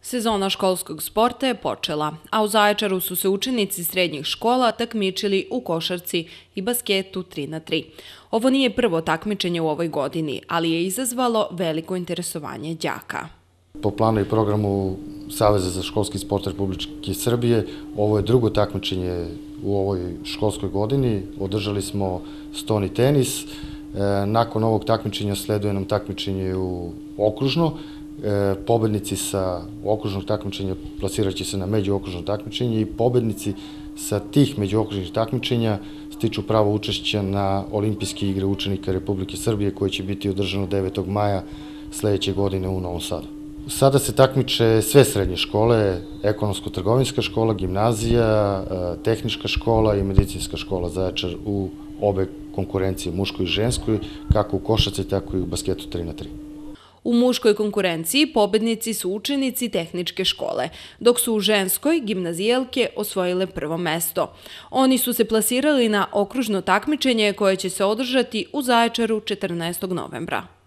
Sezona školskog sporta je počela, a u Zaječaru su se učenici srednjih škola takmičili u košarci i basketu 3x3. Ovo nije prvo takmičenje u ovoj godini, ali je izazvalo veliko interesovanje đaka. Po planu i programu Saveza za školski sport Republike Srbije, ovo je drugo takmičenje u ovoj školskoj godini. Održali smo stoni tenis. Nakon ovog takmičenja sleduje nam takmičenje u okružno. Pobednici sa okružnog takmičenja plasirat će se na međuokružno takmičenje i pobednici sa tih međuokružnih takmičenja stiču pravo učešća na Olimpijske igre učenika Republike Srbije koje će biti održano 9. maja sledeće godine u Novom Sadu. Sada se takmiče sve srednje škole, ekonomsko-trgovinska škola, gimnazija, tehnička škola i medicinska škola Zaječar u obe konkurencije, muškoj i ženskoj, kako u košarci, tako i u basketu 3x3. U muškoj konkurenciji pobednici su učenici tehničke škole, dok su u ženskoj gimnazijelke osvojile prvo mesto. Oni su se plasirali na okružno takmičenje koje će se održati u Zaječaru 14. novembra.